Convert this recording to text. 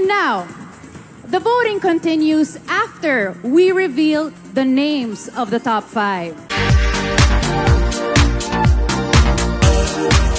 And now, the voting continues after we reveal the names of the top 5.